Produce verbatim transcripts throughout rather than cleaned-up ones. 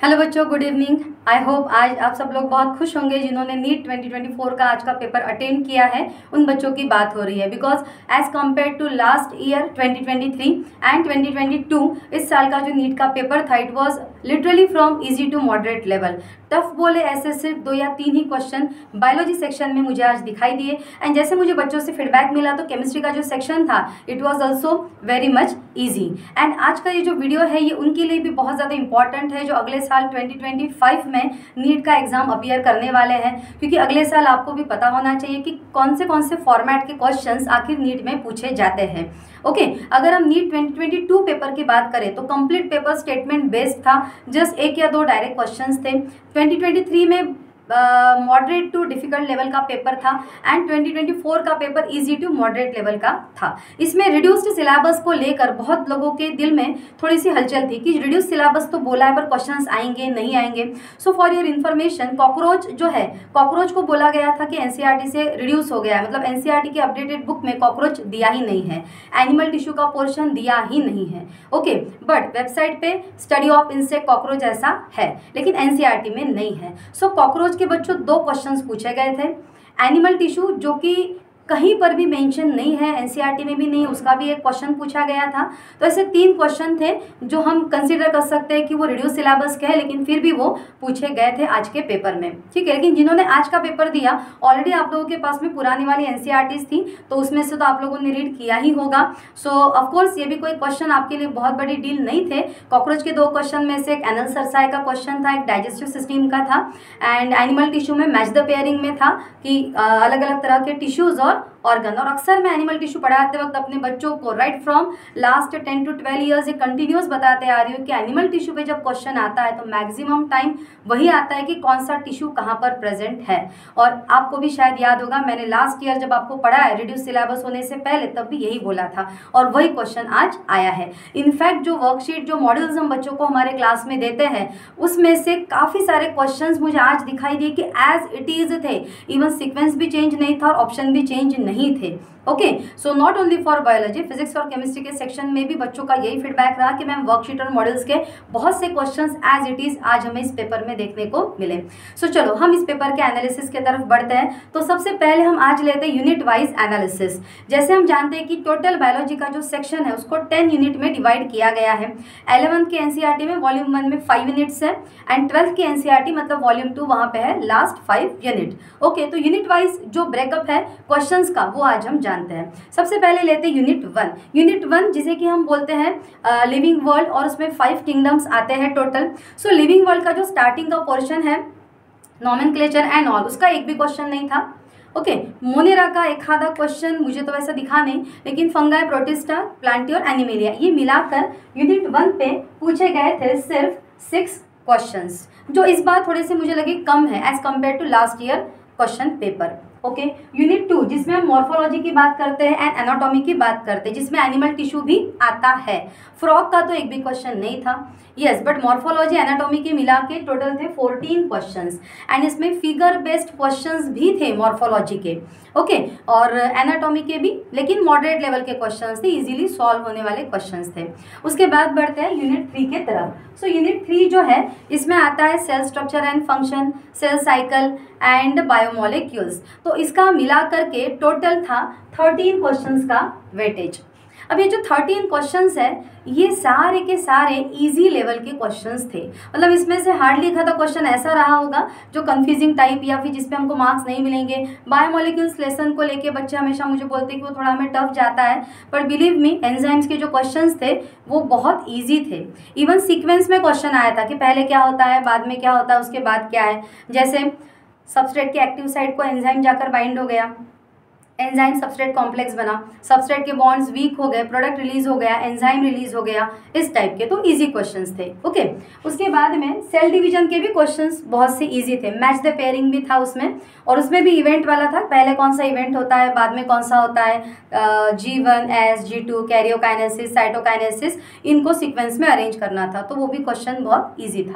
Hello बच्चों, good evening. I hope आज आप सब लोग बहुत खुश होंगे जिन्होंने नीट ट्वेंटी ट्वेंटी फोर का आज का पेपर अटेंड किया है। उन बच्चों की बात हो रही है because as compared to last year twenty twenty three and twenty twenty two, इस साल का जो नीट का पेपर था it was literally from easy to moderate level. Tough बोले ऐसे सिर्फ दो या तीन ही क्वेश्चन बायोलॉजी सेक्शन में मुझे आज दिखाई दिए। एंड जैसे मुझे बच्चों से फीडबैक मिला तो केमिस्ट्री का जो सेक्शन था it was also very much easy. And आज का ये जो वीडियो है ये उनके लिए भी बहुत ज़्यादा इंपॉर्टेंट है जो अगले साल ट्वेंटी ट्वेंटी फाइव में नीट का एग्जाम अपीयर करने वाले हैं, क्योंकि अगले साल आपको भी पता होना चाहिए कि कौन से कौन से फॉर्मेट के क्वेश्चंस आखिर नीट में पूछे जाते हैं। ओके okay, अगर हम NEET twenty twenty two paper की बात करें तो कंप्लीट पेपर स्टेटमेंट बेस्ड था, जस्ट एक या दो डायरेक्ट क्वेश्चंस थे। ट्वेंटी ट्वेंटी थ्री में मॉडरेट टू डिफिकल्ट लेवल का पेपर था एंड ट्वेंटी ट्वेंटी फोर का paper easy to moderate level का था। इसमें रिड्यूस्ड सिलेबस को लेकर बहुत लोगों के दिल में थोड़ी सी हलचल थी कि रिड्यूस सिलेबस तो बोला है पर क्वेश्चंस आएंगे नहीं आएंगे। So for your information, cockroach जो है कॉकरोच को बोला गया था कि एनसीईआरटी से रिड्यूस हो गया है, मतलब एनसीईआरटी की अपडेटेड बुक में कॉकरोच दिया ही नहीं है, एनिमल टिश्यू का पोर्शन दिया ही नहीं है। ओके, बट वेबसाइट पे स्टडी ऑफ इंसेक्ट कॉकरोच ऐसा है लेकिन एनसीईआरटी में नहीं है। सो कॉकरोच के बच्चों दो क्वेश्चंस पूछे गए थे। एनिमल टिश्यू जो कि कहीं पर भी मेंशन नहीं है, एनसीईआरटी में भी नहीं, उसका भी एक क्वेश्चन पूछा गया था। तो ऐसे तीन क्वेश्चन थे जो हम कंसीडर कर सकते हैं कि वो रिड्यूस सिलेबस के हैं लेकिन फिर भी वो पूछे गए थे आज के पेपर में। ठीक है, लेकिन जिन्होंने आज का पेपर दिया ऑलरेडी आप लोगों के पास में पुरानी वाली एनसीईआरटीज थी तो उसमें से तो आप लोगों ने रीड किया ही होगा। सो ऑफकोर्स ये भी कोई क्वेश्चन आपके लिए बहुत बड़ी डील नहीं थे। कॉकरोच के दो क्वेश्चन में से एक एनल सरसाई का क्वेश्चन था, एक डाइजेस्टिव सिस्टम का था, एंड एनिमल टिश्यू में मैच द पेयरिंग में था कि अलग अलग तरह के टिश्यूज और ऑर्गन। और अक्सर मैं एनिमल टिश्यू पढ़ाते वक्त अपने बच्चों को right from last ten to twelve years एक कंटिन्यूस बताते आ रही हूँ कि एनिमल टिश्यू पे जब क्वेश्चन आता है तो मैक्सिमम टाइम वही आता है कि कौन सा टिश्यू कहाँ पर प्रेजेंट है। और आपको भी शायद याद होगा मैंने लास्ट ईयर जब आपको पढ़ा है रिड्यूस सिलेबस होने से पहले तब भी यही बोला था और वही क्वेश्चन आज आया है। इनफैक्ट जो वर्कशीट जो मॉड्यूल्स हम बच्चों को हमारे क्लास में देते हैं उसमें से काफ़ी सारे क्वेश्चन मुझे आज दिखाई दिए कि एज इट इज़ थे, इवन सिक्वेंस भी चेंज नहीं था और ऑप्शन भी चेंज नहीं थे। Okay, so not only for biology, physics और केमिस्ट्री के सेक्शन में भी बच्चों का यही फीडबैक रहा कि मैम वर्कशीट और मॉडल्स के बहुत से क्वेश्चंस एज इट इज आज हमें इस पेपर में देखने को मिले। सो so, चलो हम इस पेपर के एनालिसिस की तरफ बढ़ते हैं। तो सबसे पहले हम आज लेते हैं यूनिट वाइज एनालिसिस। जैसे हम जानते हैं कि टोटल बायोलॉजी का जो सेक्शन है उसको टेन यूनिट में डिवाइड किया गया है। इलेवंथ के एनसीईआरटी में वॉल्यूम वन में फाइव यूनिट्स है एंड ट्वेल्थ के एनसीईआरटी मतलब वॉल्यूम टू वहाँ पे है लास्ट फाइव यूनिट। ओके, तो यूनिट वाइज जो ब्रेकअप है क्वेश्चंस का वो आज हम जानते हैं। सबसे पहले लेते हैं यूनिट वन। यूनिट वन जिसे कि हम बोलते हैं लिविंग वर्ल्ड और उसमें फाइव किंगडम्स आते हैं टोटल। सो लिविंग वर्ल्ड का जो स्टार्टिंग का पोर्शन है नॉमेनक्लेचर एंड ऑल, उसका एक भी क्वेश्चन नहीं था। ओके okay, मोनेरा का एक आधा क्वेश्चन मुझे तो वैसा दिखा नहीं, लेकिन फंगाई, प्रोटिस्टा, प्लांटी और एनिमेलिया ये मिलाकर यूनिट वन पे पूछे गए थे सिर्फ सिक्स क्वेश्चंस, जो इस बार थोड़े से मुझे लगे कम है as compared to last year question paper. Okay, unit two जिसमें हम मॉर्फोलॉजी की बात करते हैं एंड एनाटॉमी की बात करते हैं, जिसमें एनिमल टिश्यू भी आता है। फ्रॉग का तो एक भी क्वेश्चन नहीं था, यस, बट मॉर्फोलॉजी एनाटॉमी के मिला के टोटल थे फोर्टीन क्वेश्चंस एंड इसमें फिगर बेस्ड क्वेश्चंस भी थे मॉर्फोलॉजी के। ओके okay, और एनाटॉमी के भी, लेकिन मॉडरेट लेवल के क्वेश्चंस थे, इजीली सॉल्व होने वाले क्वेश्चंस थे। उसके बाद बढ़ते हैं यूनिट थ्री के तरफ। सो यूनिट थ्री जो है इसमें आता है cell structure and function, cell cycle and biomolecules. तो इसका मिला करके टोटल था थर्टीन क्वेश्चंस का वेटेज। अब ये जो थर्टीन क्वेश्चंस है ये सारे के सारे इजी लेवल के क्वेश्चंस थे, मतलब इसमें से हार्डली एक आधा क्वेश्चन ऐसा रहा होगा जो कंफ्यूजिंग टाइप या फिर जिस पे हमको मार्क्स नहीं मिलेंगे। बायोमोलिक्यूल्स लेसन को लेके बच्चे हमेशा मुझे बोलते हैं कि वो थोड़ा हमें टफ जाता है, पर बिलीव मी एंजाइम्स के जो क्वेश्चंस थे वो बहुत ईजी थे। इवन सीक्वेंस में क्वेश्चन आया था कि पहले क्या होता है, बाद में क्या होता है, उसके बाद क्या है। जैसे सबस्ट्रेट के एक्टिव साइट को एंजाइम जाकर बाइंड हो गया, एंजाइम सबस्ट्रेट कॉम्प्लेक्स बना, सबस्ट्रेट के बॉन्ड्स वीक हो गए, प्रोडक्ट रिलीज हो गया, एंजाइम रिलीज हो गया, इस टाइप के तो इजी क्वेश्चंस थे। ओके, उसके बाद में सेल डिवीजन के भी क्वेश्चंस बहुत से इजी थे। मैच द पेयरिंग भी था उसमें और उसमें भी इवेंट वाला था, पहले कौन सा इवेंट होता है, बाद में कौन सा होता है, G one S G two karyokinesis, cytokinesis, इनको सीक्वेंस में अरेंज करना था, तो वो भी क्वेश्चन बहुत ईजी था।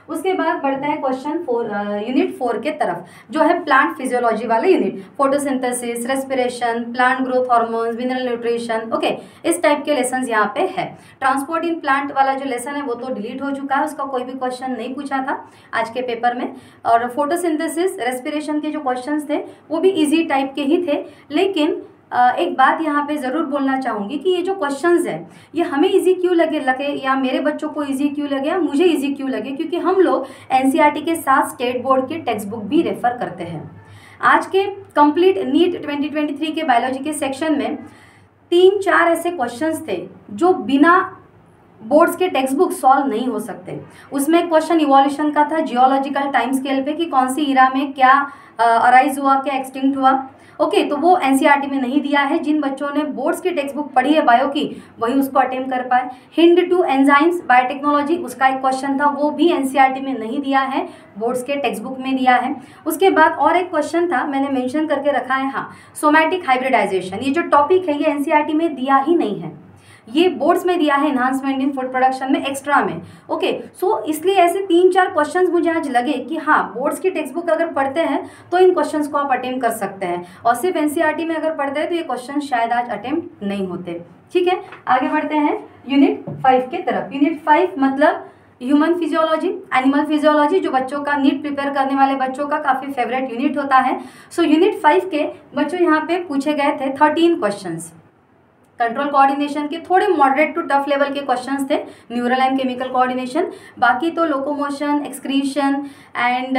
उसके बाद बढ़ते हैं क्वेश्चन फोर यूनिट फोर के तरफ, जो है प्लांट फिजियोलॉजी वाला unit, photosynthesis, respiration, plant growth hormones, mineral nutrition. Okay, इस टाइप के लेसन यहाँ पे है। ट्रांसपोर्ट इन प्लांट वाला जो लेसन है वो तो डिलीट हो चुका है, उसका कोई भी क्वेश्चन नहीं पूछा था आज के पेपर में। और फोटोसिंथेसिस, रेस्पिरेशन के जो क्वेश्चन थे वो भी ईजी टाइप के ही थे। लेकिन एक बात यहाँ पे ज़रूर बोलना चाहूँगी कि ये जो क्वेश्चंस है ये हमें इजी क्यों लगे लगे या मेरे बच्चों को इजी क्यों लगे या मुझे इजी क्यों लगे, क्योंकि हम लोग एनसीईआरटी के साथ स्टेट बोर्ड के टेक्स्ट बुक भी रेफर करते हैं। आज के complete NEET twenty twenty three के बायोलॉजी के सेक्शन में तीन चार ऐसे क्वेश्चंस थे जो बिना बोर्ड्स के टेक्स्ट बुक सॉल्व नहीं हो सकते। उसमें एक क्वेश्चन इवोल्यूशन का था, जियोलॉजिकल टाइम स्केल पे, कि कौन सी इरा में क्या अराइज हुआ, क्या एक्सटिंक्ट हुआ। ओके okay, तो वो एनसीईआरटी में नहीं दिया है। जिन बच्चों ने बोर्ड्स की टेक्स्ट बुक पढ़ी है बायो की वही उसको अटेम्प्ट कर पाए। हिंड टू एंजाइम्स बायोटेक्नोलॉजी, उसका एक क्वेश्चन था, वो भी एनसीईआरटी में नहीं दिया है, बोर्ड्स के टेक्स्ट बुक में दिया है। उसके बाद और एक क्वेश्चन था, मैंने मेंशन करके रखा है, हाँ, सोमैटिक हाइब्रिडाइजेशन। ये जो टॉपिक है ये एनसीईआरटी में दिया ही नहीं है, ये बोर्ड्स में दिया है एनहांसमेंट इन फूड प्रोडक्शन में एक्स्ट्रा में। ओके सो इसलिए ऐसे तीन चार क्वेश्चंस मुझे आज लगे कि हाँ, बोर्ड्स की टेक्स्ट बुक अगर पढ़ते हैं तो इन क्वेश्चंस को आप अटेम्प्ट कर सकते हैं, और सिर्फ एनसीईआरटी में अगर पढ़ते हैं तो ये क्वेश्चन शायद आज अटेम्प्ट नहीं होते। ठीक है, आगे बढ़ते हैं यूनिट फाइव के तरफ। यूनिट फाइव मतलब ह्यूमन फिजियोलॉजी, एनिमल फिजियोलॉजी, जो बच्चों का नीट प्रिपेयर करने वाले बच्चों का काफ़ी फेवरेट यूनिट होता है। सो यूनिट फाइव के बच्चों यहाँ पे पूछे गए थे थर्टीन क्वेश्चंस। कंट्रोल कोऑर्डिनेशन के थोड़े मॉडरेट टू टफ लेवल के क्वेश्चंस थे, न्यूरल एंड केमिकल कोऑर्डिनेशन। बाकी तो locomotion, excretion and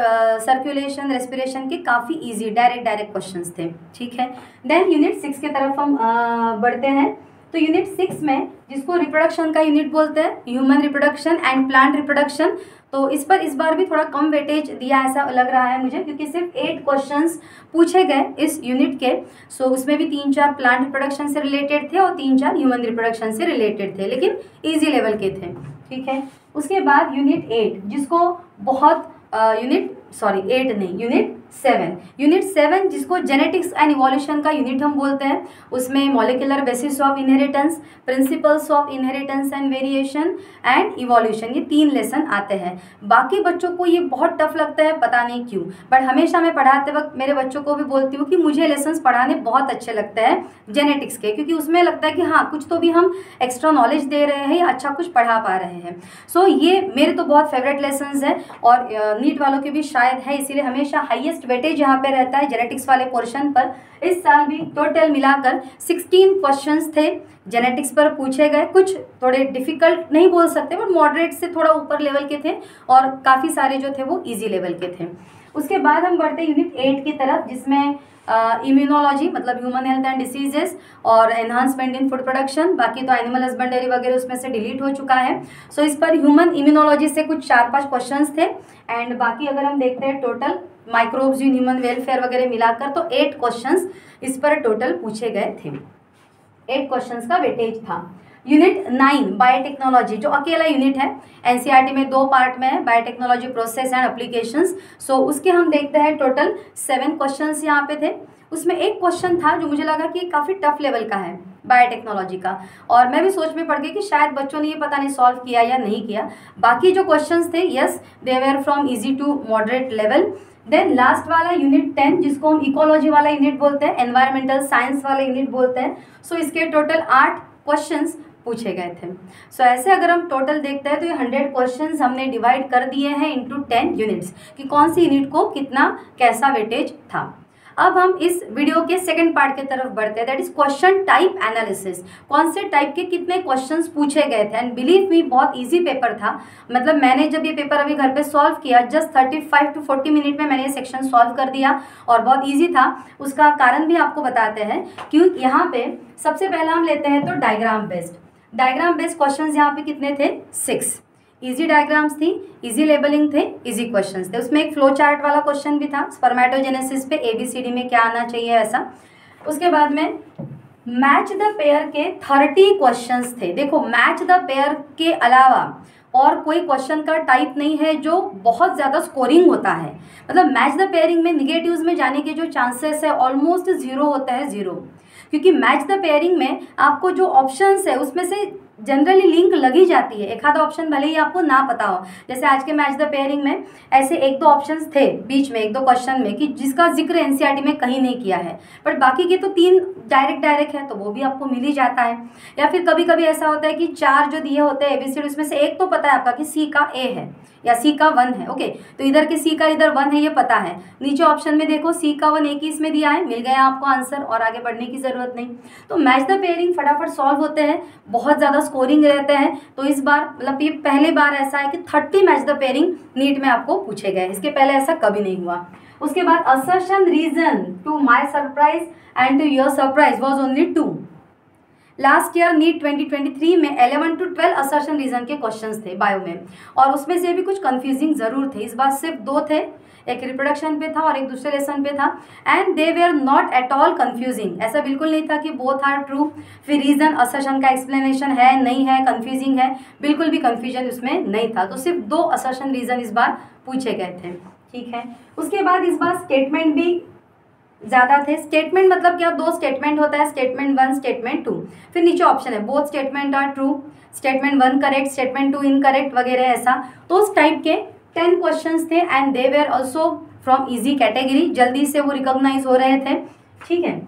circulation, respiration के काफ़ी इजी डायरेक्ट डायरेक्ट क्वेश्चंस थे। ठीक है, देन यूनिट सिक्स के तरफ हम uh, बढ़ते हैं। तो यूनिट सिक्स में जिसको रिप्रोडक्शन का यूनिट बोलते हैं, human reproduction and plant reproduction, तो इस पर इस बार भी थोड़ा कम वेटेज दिया ऐसा लग रहा है मुझे, क्योंकि सिर्फ एट क्वेश्चंस पूछे गए इस यूनिट के। सो उसमें भी तीन चार प्लांट रिप्रोडक्शन से रिलेटेड थे और तीन चार ह्यूमन रिप्रोडक्शन से रिलेटेड थे, लेकिन ईजी लेवल के थे। ठीक है, उसके बाद यूनिट एट जिसको बहुत यूनिट सॉरी एट नहीं यूनिट सेवन यूनिट सेवन जिसको जेनेटिक्स एंड इवोल्यूशन का यूनिट हम बोलते हैं, उसमें molecular basis of inheritance, principles of inheritance and variation and evolution, ये तीन लेसन आते हैं। बाकी बच्चों को ये बहुत टफ लगता है, पता नहीं क्यों, बट हमेशा मैं पढ़ाते वक्त मेरे बच्चों को भी बोलती हूँ कि मुझे लेसन्स पढ़ाने बहुत अच्छे लगते हैं जेनेटिक्स के, क्योंकि उसमें लगता है कि हाँ कुछ तो भी हम एक्स्ट्रा नॉलेज दे रहे हैं या अच्छा कुछ पढ़ा पा रहे हैं। सो so, ये मेरे तो बहुत फेवरेट लेसन्स हैं और नीट वालों के भी शायद है, इसीलिए हमेशा हाईएस्ट वेटेज यहाँ पे रहता है जेनेटिक्स वाले पोर्शन पर। इस साल भी टोटल मिलाकर सोलह क्वेश्चंस थे जेनेटिक्स पर पूछे गए। कुछ थोड़े डिफिकल्ट नहीं बोल सकते बट मॉडरेट से थोड़ा ऊपर लेवल के थे और काफ़ी सारे जो थे वो इजी लेवल के थे। उसके बाद हम बढ़ते यूनिट एट की तरफ, जिसमें इम्यूनोलॉजी uh, मतलब ह्यूमन हेल्थ एंड डिसीजेस और एनहांसमेंट इन फूड प्रोडक्शन। बाकी तो एनिमल हस्बेंडरी वगैरह उसमें से डिलीट हो चुका है। सो so, इस पर ह्यूमन इम्यूनोलॉजी से कुछ चार पांच क्वेश्चंस थे एंड बाकी अगर हम देखते हैं total microbes in human welfare वगैरह मिलाकर तो एट क्वेश्चंस इस पर टोटल पूछे गए थे। एट क्वेश्चंस का वेटेज था। यूनिट नाइन बायोटेक्नोलॉजी जो अकेला यूनिट है, एनसीईआरटी में दो पार्ट में है, biotechnology process and applications. So उसके हम देखते हैं टोटल सेवन क्वेश्चंस यहाँ पे थे। उसमें एक क्वेश्चन था जो मुझे लगा कि काफ़ी टफ लेवल का है बायोटेक्नोलॉजी का, और मैं भी सोच में पड़ गई कि शायद बच्चों ने ये पता नहीं सॉल्व किया या नहीं किया। बाकी जो क्वेश्चंस थे yes they were from easy to moderate level. Then last वाला यूनिट टेन जिसको हम इकोलॉजी वाला यूनिट बोलते हैं, एनवायरमेंटल साइंस वाला यूनिट बोलते हैं। सो so, इसके टोटल आठ क्वेश्चंस पूछे गए थे। सो so, ऐसे अगर हम टोटल देखते हैं तो ये हंड्रेड क्वेश्चंस हमने डिवाइड कर दिए हैं इनटू टेन यूनिट्स कि कौन सी यूनिट को कितना कैसा वेटेज था। अब हम इस वीडियो के सेकंड पार्ट की तरफ बढ़ते हैं, that is question type analysis. कौन से टाइप के कितने क्वेश्चंस पूछे गए थे एंड बिलीव मी बहुत इजी पेपर था। मतलब मैंने जब ये पेपर अभी घर पे सॉल्व किया just thirty five to forty minute में मैंने ये सेक्शन सॉल्व कर दिया और बहुत ईजी था। उसका कारण भी आपको बताते हैं क्यों। यहाँ पे सबसे पहला हम लेते हैं तो diagram based diagram based questions यहाँ पे कितने थे, सिक्स। इजी डायग्राम्स थी, इजी लेबलिंग थे, इजी क्वेश्चंस थे। उसमें एक फ्लो चार्ट वाला क्वेश्चन भी था, स्पर्मेटोजेनेसिस पे एबीसीडी में क्या आना चाहिए ऐसा। उसके बाद में मैच द पेयर के थर्टी क्वेश्चंस थे। देखो मैच द पेयर के अलावा और कोई क्वेश्चन का टाइप नहीं है जो बहुत ज़्यादा स्कोरिंग होता है। मतलब मैच द पेयरिंग में निगेटिव्स में जाने के जो चांसेस है ऑलमोस्ट जीरो होता है, जीरो। क्योंकि मैच द पेयरिंग में आपको जो ऑप्शंस है उसमें से जनरली लिंक लगी जाती है, एक आधा ऑप्शन भले ही आपको ना पता हो। जैसे आज के मैच द पेयरिंग में ऐसे एक दो ऑप्शंस थे बीच में, एक दो क्वेश्चन में, कि जिसका जिक्र एनसीईआरटी में कहीं नहीं किया है, बट बाकी के तो तीन डायरेक्ट डायरेक्ट है, तो वो भी आपको मिल ही जाता है। या फिर कभी कभी ऐसा होता है कि चार जो दिए होते हैं एबीसीडी, उसमें से एक तो पता है आपका कि सी का ए है या सी का वन है, ओके, तो इधर के सी का इधर वन है ये पता है। नीचे ऑप्शन में देखो सी का वन एक ही इसमें दिया है, मिल गया आपको आंसर और आगे बढ़ने की जरूरत नहीं। तो मैच द पेयरिंग फटाफट सॉल्व होते हैं, बहुत ज़्यादा स्कोरिंग रहते हैं। तो इस बार मतलब ये पहली बार ऐसा है कि thirty match the pairing NEET में आपको पूछे गए, इसके पहले ऐसा कभी नहीं हुआ। उसके बाद assertion reason, to my surprise and to your surprise was only two. Last year NEET twenty twenty three में eleven to twelve assertion reason के क्वेश्चंस थे बायो में, और उसमें से भी कुछ कंफ्यूजिंग जरूर थे। इस बार सिर्फ दो थे, एक रिप्रोडक्शन पे था और एक दूसरे लेसन पे था, and they were not at all confusing. ऐसा बिल्कुल नहीं था कि बोथ आर ट्रू, फिर रीजन असर्शन का एक्सप्लेनेशन है नहीं है, कंफ्यूजिंग है, बिल्कुल भी कंफ्यूजन उसमें नहीं था। तो सिर्फ दो असर्शन रीजन इस बार पूछे गए थे, ठीक है। उसके बाद इस बार स्टेटमेंट भी ज़्यादा थे। स्टेटमेंट मतलब क्या, दो स्टेटमेंट होता है, स्टेटमेंट वन स्टेटमेंट टू, फिर नीचे ऑप्शन है both statement are true, statement one correct, statement two incorrect वगैरह, ऐसा। तो उस टाइप के टेन क्वेश्चंस थे, and they were also from easy category, जल्दी से वो रिकॉग्नाइज हो रहे थे, ठीक है।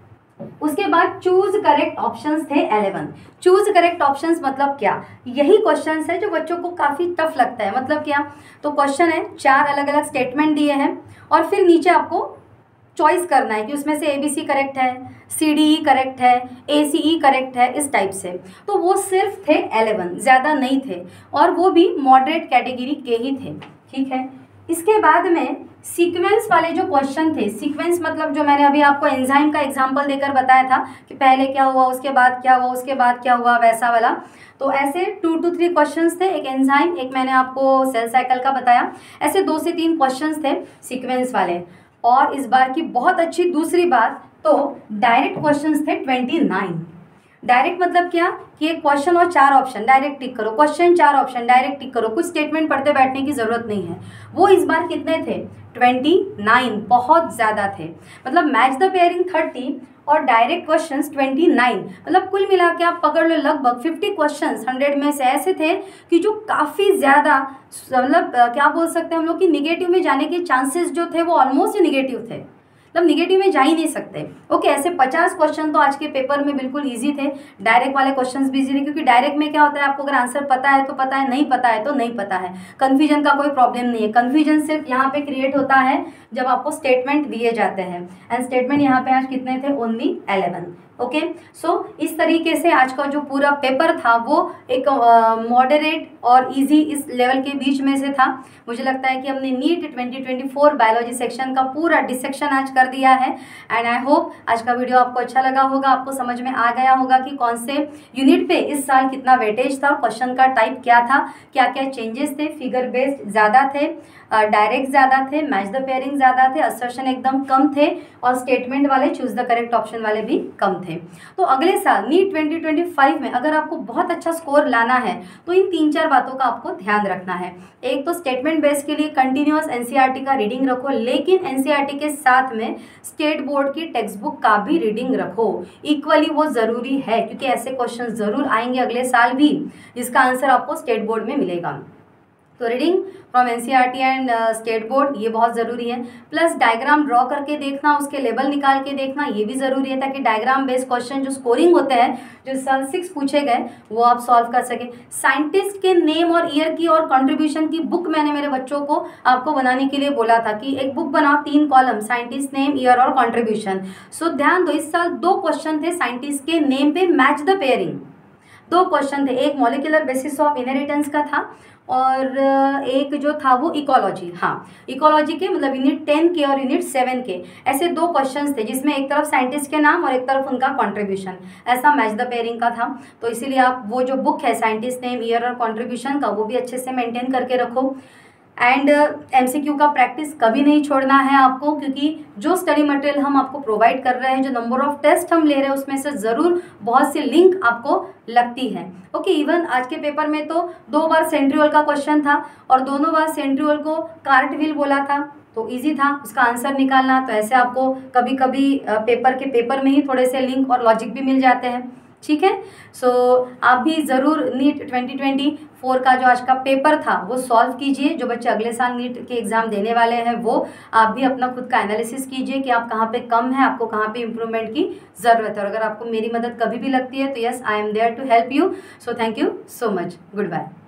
उसके बाद चूज करेक्ट ऑप्शंस थे इलेवन। चूज करेक्ट ऑप्शंस मतलब क्या, यही क्वेश्चंस है जो बच्चों को काफ़ी टफ लगता है। मतलब क्या, तो क्वेश्चन है, चार अलग अलग स्टेटमेंट दिए हैं और फिर नीचे आपको चॉइस करना है कि उसमें से ए बी सी करेक्ट है, सी डी ई करेक्ट है, ए सी ई करेक्ट है, इस टाइप से। तो वो सिर्फ थे इलेवन, ज़्यादा नहीं थे, और वो भी मॉडरेट कैटेगरी के ही थे, ठीक है। इसके बाद में सीक्वेंस वाले जो क्वेश्चन थे, सीक्वेंस मतलब जो मैंने अभी आपको एंजाइम का एग्जांपल देकर बताया था कि पहले क्या हुआ, उसके बाद क्या हुआ, उसके बाद क्या हुआ, वैसा वाला। तो ऐसे टू टू थ्री क्वेश्चंस थे, एक एंजाइम, एक मैंने आपको सेल साइकिल का बताया, ऐसे दो से तीन क्वेश्चंस थे सीक्वेंस वाले। और इस बार की बहुत अच्छी दूसरी बात, तो डायरेक्ट क्वेश्चंस थे ट्वेंटी नाइन। डायरेक्ट मतलब क्या कि एक क्वेश्चन और चार ऑप्शन, डायरेक्ट टिक करो, क्वेश्चन चार ऑप्शन, डायरेक्ट टिक करो, कुछ स्टेटमेंट पढ़ते बैठने की जरूरत नहीं है। वो इस बार कितने थे, ट्वेंटी नाइन, बहुत ज़्यादा थे। मतलब मैच द पेयरिंग थर्टी और डायरेक्ट क्वेश्चंस ट्वेंटी नाइन, मतलब कुल मिला के आप पकड़ लो लगभग फिफ्टी क्वेश्चंस हंड्रेड में से ऐसे थे कि जो काफ़ी ज़्यादा, मतलब क्या बोल सकते हैं हम लोग कि निगेटिव में जाने के चांसेस जो थे वो ऑलमोस्ट निगेटिव थे, मतलब निगेटिव में जा ही नहीं सकते। ओके, ऐसे पचास क्वेश्चन तो आज के पेपर में बिल्कुल इजी थे। डायरेक्ट वाले क्वेश्चंस भी इजी थे, क्योंकि डायरेक्ट में क्या होता है, आपको अगर आंसर पता है तो पता है, नहीं पता है तो नहीं पता है, कन्फ्यूजन का कोई प्रॉब्लम नहीं है। कन्फ्यूजन सिर्फ यहाँ पे क्रिएट होता है जब आपको स्टेटमेंट दिए जाते हैं, एंड स्टेटमेंट यहाँ पे आज कितने थे, ओनली इलेवन। ओके, सो इस तरीके से आज का जो पूरा पेपर था वो एक मॉडरेट और इजी इस लेवल के बीच में से था। मुझे लगता है कि हमने NEET twenty twenty four biology section का पूरा डिसेक्शन आज कर दिया है, एंड आई होप आज का वीडियो आपको अच्छा लगा होगा, आपको समझ में आ गया होगा कि कौन से यूनिट पे इस साल कितना वेटेज था, क्वेश्चन का टाइप क्या था, क्या क्या चेंजेस थे, फिगर बेस्ड ज़्यादा थे, डायरेक्ट ज़्यादा थे, मैच द पेयरिंग ज़्यादा थे, असर्शन एकदम कम थे, और स्टेटमेंट वाले चूज द करेक्ट ऑप्शन वाले भी कम थे। तो अगले साल नीट ट्वेंटी ट्वेंटी फाइव में अगर आपको बहुत अच्छा स्कोर लाना है तो इन तीन चार बातों का आपको ध्यान रखना है। एक तो स्टेटमेंट बेस के लिए कंटिन्यूअस एनसीईआरटी का रीडिंग रखो, लेकिन एनसीईआरटी के साथ में स्टेट बोर्ड की टेक्स्ट बुक का भी रीडिंग रखो, इक्वली वो ज़रूरी है, क्योंकि ऐसे क्वेश्चन ज़रूर आएंगे अगले साल भी जिसका आंसर आपको स्टेट बोर्ड में मिलेगा। तो reading from NCERT and state board ये बहुत ज़रूरी है, प्लस डायग्राम ड्रॉ करके देखना, उसके लेवल निकाल के देखना ये भी ज़रूरी है, ताकि डायग्राम बेस्ड क्वेश्चन जो स्कोरिंग होते हैं जो साल सिक्स पूछे गए वो आप सॉल्व कर सकें। साइंटिस्ट के नेम और ईयर की और कंट्रीब्यूशन की बुक मैंने मेरे बच्चों को आपको बनाने के लिए बोला था कि एक बुक बनाओ, तीन कॉलम, साइंटिस्ट नेम, ईयर और कंट्रीब्यूशन। सो ध्यान दो, इस साल दो क्वेश्चन थे साइंटिस्ट के नेम पे मैच द पेयरिंग, दो क्वेश्चन थे, एक मॉलिक्यूलर बेसिस ऑफ इनहेरिटेंस का था और एक जो था वो इकोलॉजी, हाँ इकोलॉजी के मतलब यूनिट टेन के और यूनिट सेवन के, ऐसे दो क्वेश्चंस थे जिसमें एक तरफ साइंटिस्ट के नाम और एक तरफ उनका कंट्रीब्यूशन, ऐसा मैच द पेयरिंग का था। तो इसीलिए आप वो जो बुक है साइंटिस्ट नेम, ईयर और कंट्रीब्यूशन का, वो भी अच्छे से मेंटेन करके रखो। एंड एमसीक्यू का प्रैक्टिस कभी नहीं छोड़ना है आपको, क्योंकि जो स्टडी मटेरियल हम आपको प्रोवाइड कर रहे हैं, जो नंबर ऑफ टेस्ट हम ले रहे हैं, उसमें से ज़रूर बहुत सी लिंक आपको लगती है। ओके, इवन आज के पेपर में तो दो बार सेंट्रियोल का क्वेश्चन था और दोनों बार सेंट्रियोल को कार्टविल बोला था, तो इजी था उसका आंसर निकालना। तो ऐसे आपको कभी कभी पेपर के पेपर में ही थोड़े से लिंक और लॉजिक भी मिल जाते हैं, ठीक है। सो so, आप भी ज़रूर नीट ट्वेंटी ट्वेंटी फोर का जो आज का पेपर था वो सॉल्व कीजिए। जो बच्चे अगले साल नीट के एग्ज़ाम देने वाले हैं वो आप भी अपना खुद का एनालिसिस कीजिए कि आप कहाँ पे कम है, आपको कहाँ पे इम्प्रूवमेंट की ज़रूरत है। और अगर आपको मेरी मदद कभी भी लगती है तो yes, I am there to help you. So thank you so much, good bye.